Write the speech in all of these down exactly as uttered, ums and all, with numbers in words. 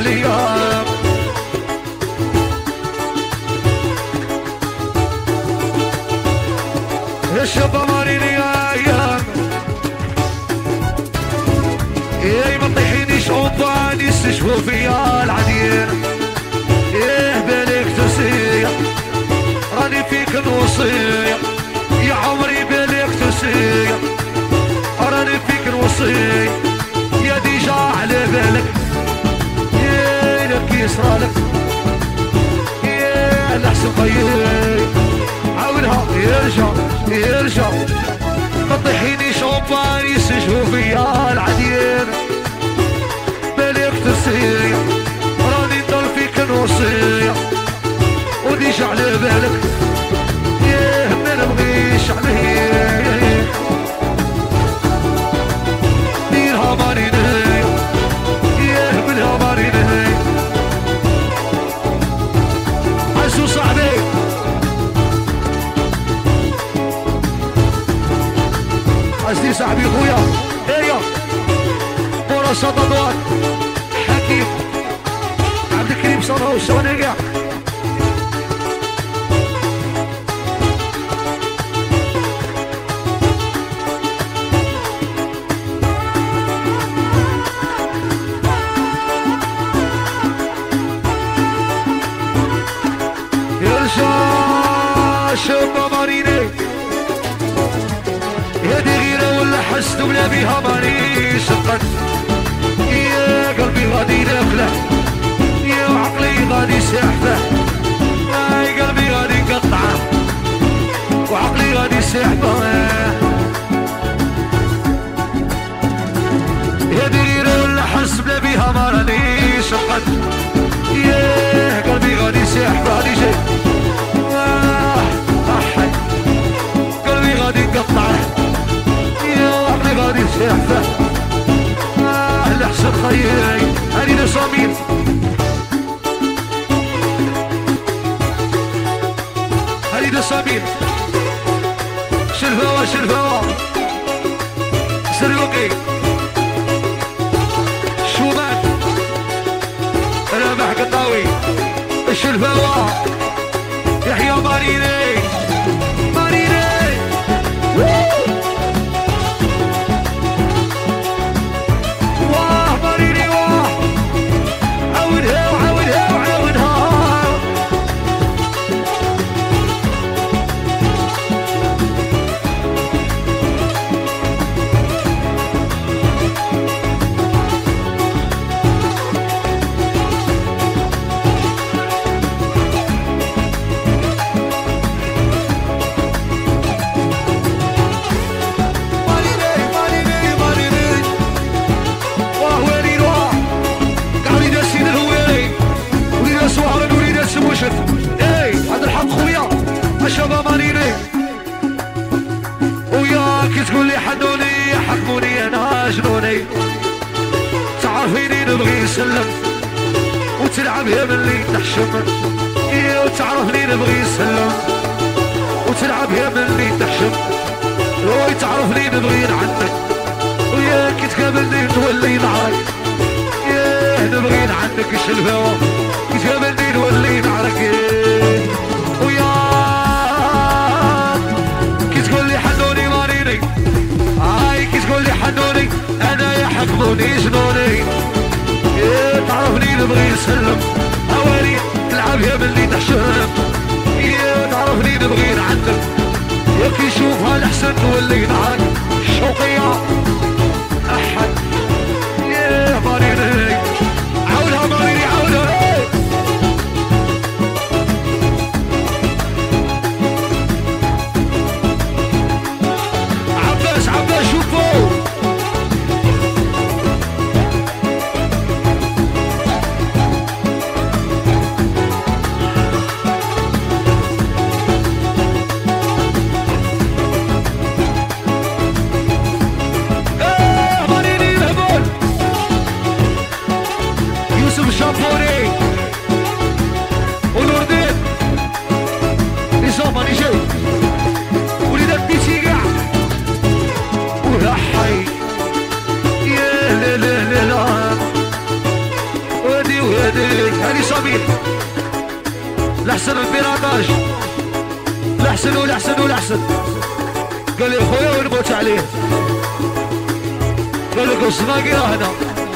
عليا الشباب ماريني ايام ايه ما طيحيني شوفاني استشفوا فيا العديين ايه بالك تسير راني فيك الوصية يا عمري بالك تسير راني فيك الوصية يا ديجا على بالك يا لك يسرالك يا الحسن خير عاولها يرجع يرجع طيحيني شوفاني استشفوا فيا العديين بالك تسير راني نضل فيك الوصية وديجا على بالك ياه ما نبغيش عليك ديرها ماريني ياه منها ماريني عزو صاحبي عزيزي صاحبي خويا ايا فرصة تضوات حكيم عبد الكريم صنعو الشوانيقع شوفها ماريني يا دي غيرة ولا حسد ولا بيها ماني شقت يا قلبي غادي ناكله يا عقلي غادي ساحبه يا قلبي غادي نقطعه وعقلي غادي ساحبه يا دي غيرة ولا حسد ولا بيها ماني شقت يا قلبي غادي ساحبه غادي جاي قلبي غادي نقطعه يا عقلي غادي سيحفه آه الحسن خيري هاني نصامين هاني نصامين شلفاوة شلفاوة سريوكي شومان رابح قطاوي الشلفاوة يحيى ماريني ماريني واه ماريني واه عاودها وعاودها وعاودها اي هذا الحق خويا الشباب ماريني وياك تقول لي حنوني حكموني انا جنوني تعرفيني نبغي نسلم وتلعب يا ملي تحشم يا وتعرفني نبغي نسلم وتلعب يا ملي تحشم وي تعرفني نبغي نعنك وياك تقابلني نولي نعرك ياه نبغي نعنك الشلفاوة تقابلني نولي نعرك وياك كي تقول لي حنوني ماريني هاي كي تقول لي حنوني انا يحكموني جنوني يا تعرفني نبغي نسلم هواني تلعب يا ملي تحشم يا تعرفني نبغي نعلم يا كي نشوفها الحسن نولي نعرك الشوقية احد يا ماريني عاولها ماريني عاولها عباس عباس شوفوا شامبوني ونور الدين نظام راني جاي وليدات بيتي كاع ويا حي يا لا لا لا لا وادي ويا هادي صبيح لحسن البيراطاج لحسن ولحسن ولحسن قال لي خويا ونموت عليه قال لك الصناقي راه هنا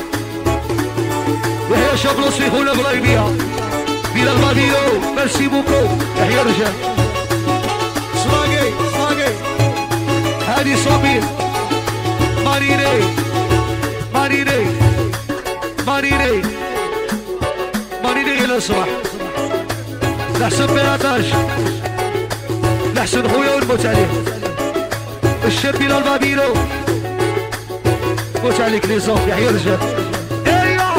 يحيى شابلوس في خونا برايبيا بلا البابيلو ميرسي بوكو يحيى رجال صناقي صناقي هادي صبيح ماريني ماريني ماريني ماريني الى الصباح لحسن بيراطاج لحسن خويا ونموت عليه الشاب الى البابيلو موت عليك لي صوف يحيى رجال ايوا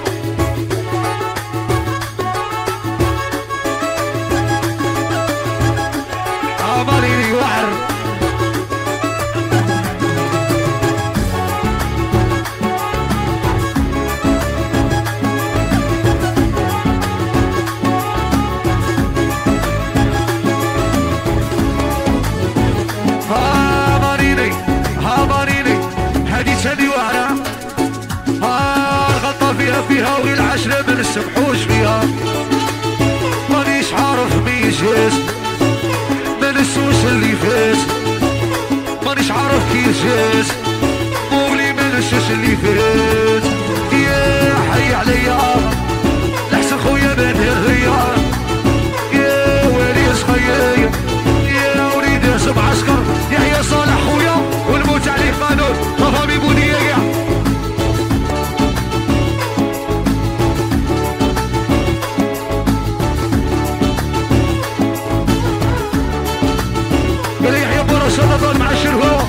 اه ماريني وعر هادي وعرة ها الغلطة فيها فيها وغير العشرة ما نسمحوش فيها مانيش عارف مين جاز ما نسوش اللي فاز مانيش عارف كيف جاز مولي ما نسوش اللي فاز يا حي عليا لحسن خويا بادئ الرياض يا ويلي صغير يا وليد اسم عسكر يحيى صالح خويا ونموت عليه قانون فهمي بودية يا قال لي يحيى بورا شرطان مع الشرهو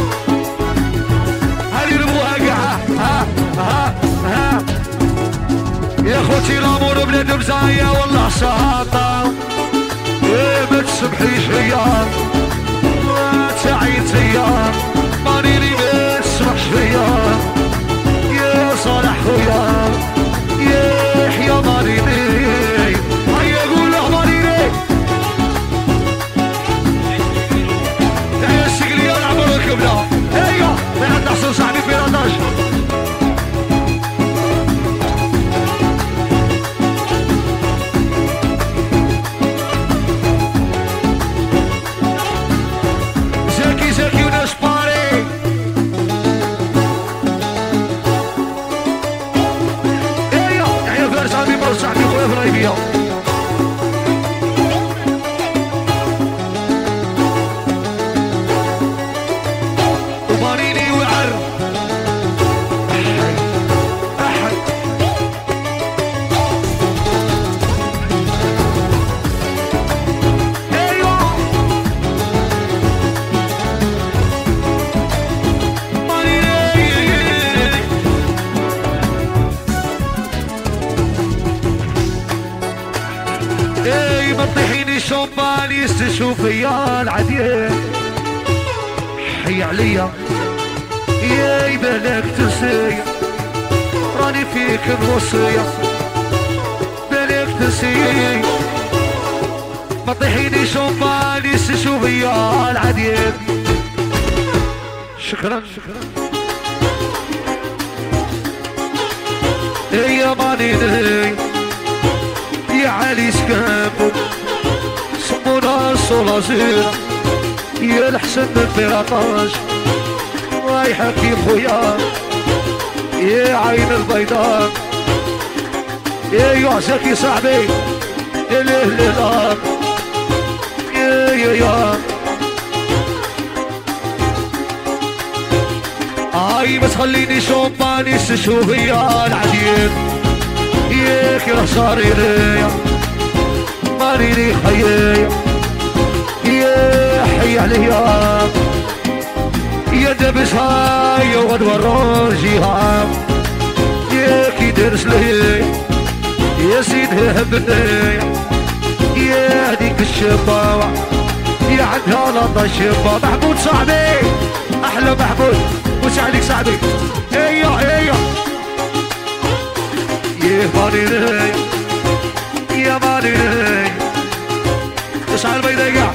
هذي نبغوها كاع ها ها ها يا خوتي الامور بلاد مزايا والله ساطة ايه ما تسمحيش هيا ما تعيد هيا مانيني ما تسمحش فيا يا صالح خويا يا يحيى مانيني هيا قول له مانيني يحيى السقليان عبر الكبلة هيا بين تحصل صاحبي بيراطاج زكي زكي وناس باري ايوا يحيى فارس عندي مرة صاحبي خويا برايبيا ومانيني وعر احد ايوا اي ما تطيحيني شومبان يستشوف فيا العديل حي عليا يا بالك تنسي راني فيك الوصية بالك تنسي ما تطيحيني شومبان يستشوف فيا العديل شكرا شكرا يا مانيني يا علي سكابو سمونا الصلازير يا الحسن البيراطاج رايحة كيف خويا يا عين البيضاء يا يا زكي صاحبي يا ليلة يا يا يا هاي بس خليني شومباني شوفيا العديد ياك يا صاري ليا مانيني خيي يا حي عليا يا دبس هاي وغدوة روجيها يا كي درس لي يا سيدي هبني يا هديك الشباب يا عندها لطا الشباب محمود صاحبي احلى محمود وش عليك صاحبي ايوه ايوه يا مانيني يا مانيني اشعل بيديك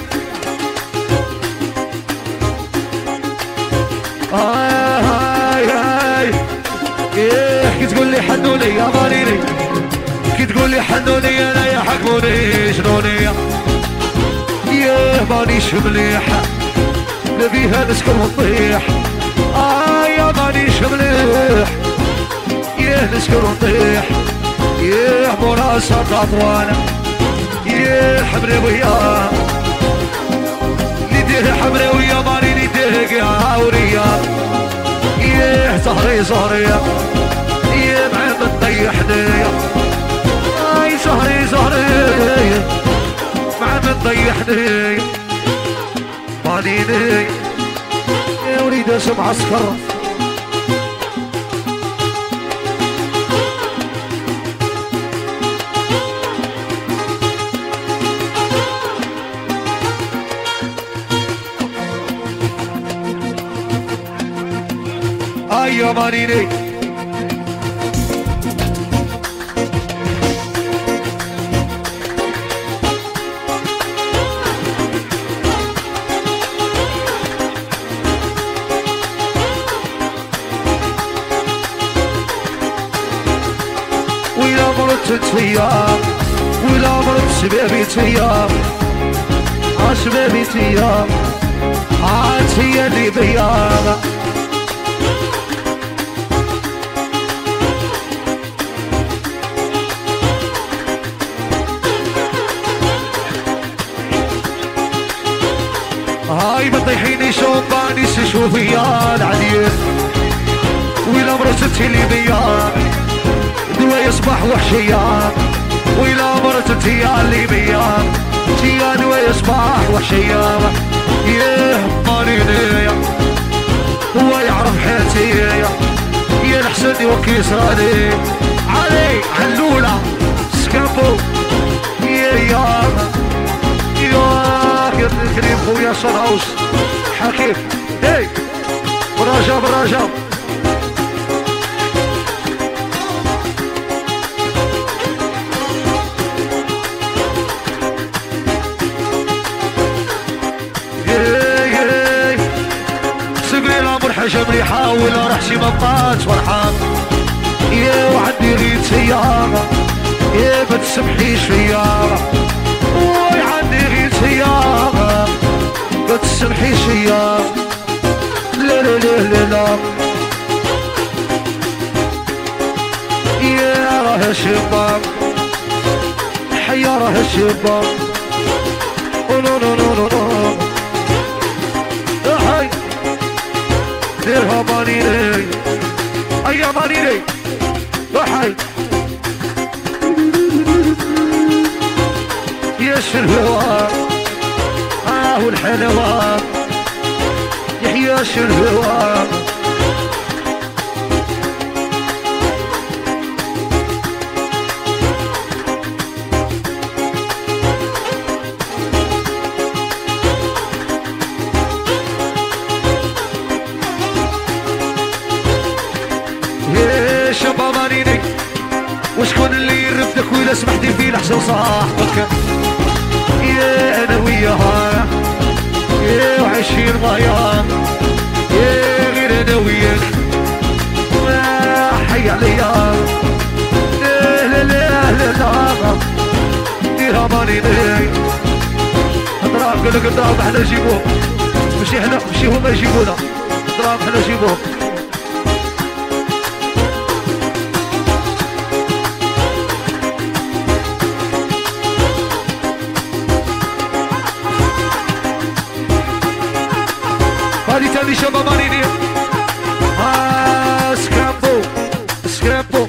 هاي هاي ايه كي تقول لي حنولي يا مانيني كي تقول لي حنوني انا يحكموني جنوني يا مانيش مليح نبيها نسكر ونطيح اه يا مانيش مليح يا نسكر ونطيح يا مراسة عطوانة يا حمراوية ندير حمراوية ماني ندير قاورية يا زهري زهرية يا معمد طيحني اي زهري زهري معمد طيحني ماليني اريد اسمع عسكر اي يا ماليني تيام ولا مرت شبابي تيام ها شبابي تيام عاد هي اللي بيام هاي بطيحيني شوف باني شوفي يا العديل ولا مرت اللي بيام دوا يصبح وحشيان ويلا مرت يا اللي بيان يا دوا يصبح وحشيان ياه ماليني هو يعرف حياتي يا الحسن وكيسراني علي علولة سكابو يا يا يا كريم خويا صنعوس حكيم هي براجع براجع حاجة مليحة ولا راح شي مطاط فرحان يا وعندي غير سيارة يا ما تسمحيش فيا وي عندي غير سيارة ما تسمحيش فيا لا لا لا لا لا يا راه شباب حيا راه شباب نو نو نو نو نو هاي ديرها مانيني ايا مانيني وحي يا شرهوان اه الحلوان يحيى شرهوان وشكون اللي يرفدك ولا سمحتي فيه لحسن صاحبك يا انا وياها يا وعايشين ضياع يا غير انا وياك ما حي عليا لا لا لا لا لا ديرها مانيني اضرب قال لك اضرب احنا نجيبوه ماشي احنا ماشي هما يجيبونا اضرب احنا نجيبوه هادي تاني شباب مانيني آه سكرامبو سكرامبو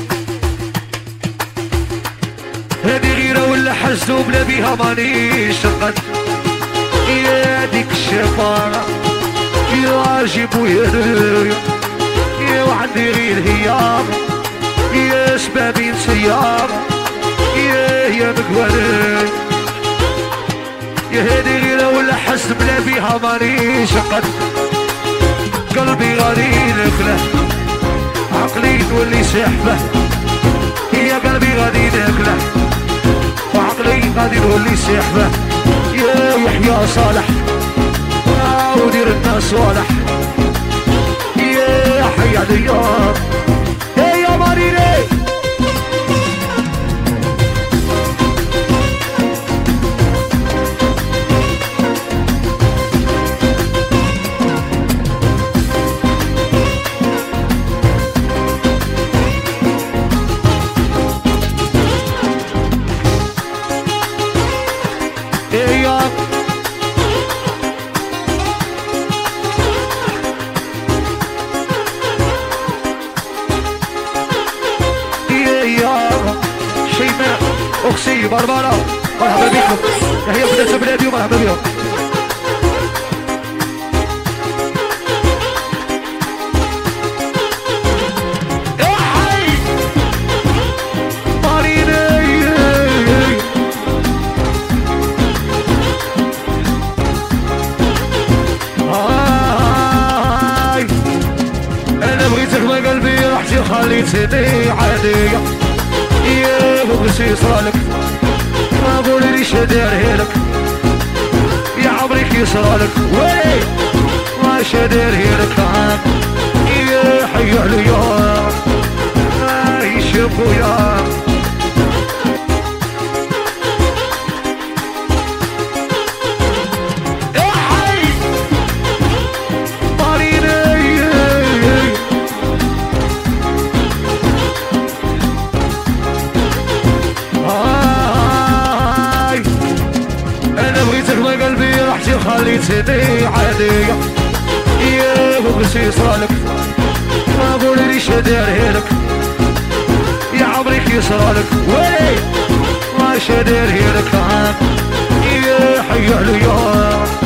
هادي غيرة ولا حزو بلا بيها مانيش شقد يا ديك الشفارة يا جيبو يا نويا يا وعندي غير هيام يا شبابين سيارة يا يا مقوالي يا هادي غيرة ولا حس بلا بيها مانيش قد قلبي غادي ناكله عقلي تولي سحبه يا قلبي غادي ناكله وعقلي غادي تولي سحبه يا يحيى صالح ودير الناس صالح يا حي عليا يا يا ماريني اختي بربره مرحبا بكم يا بنات بلادي ومرحبا بهم. خليتني عادية يا بغيتي يصرالك ما قوليليش دارها لك يا عمري كيصرالك وي واش دارها لك يا حي عليا عايش يا خويا خليتني عادية يا بغيتي يصرالك ما قوليليش دارها لك يا عمري كيصرالك وي واش دارها لك يا حي عليا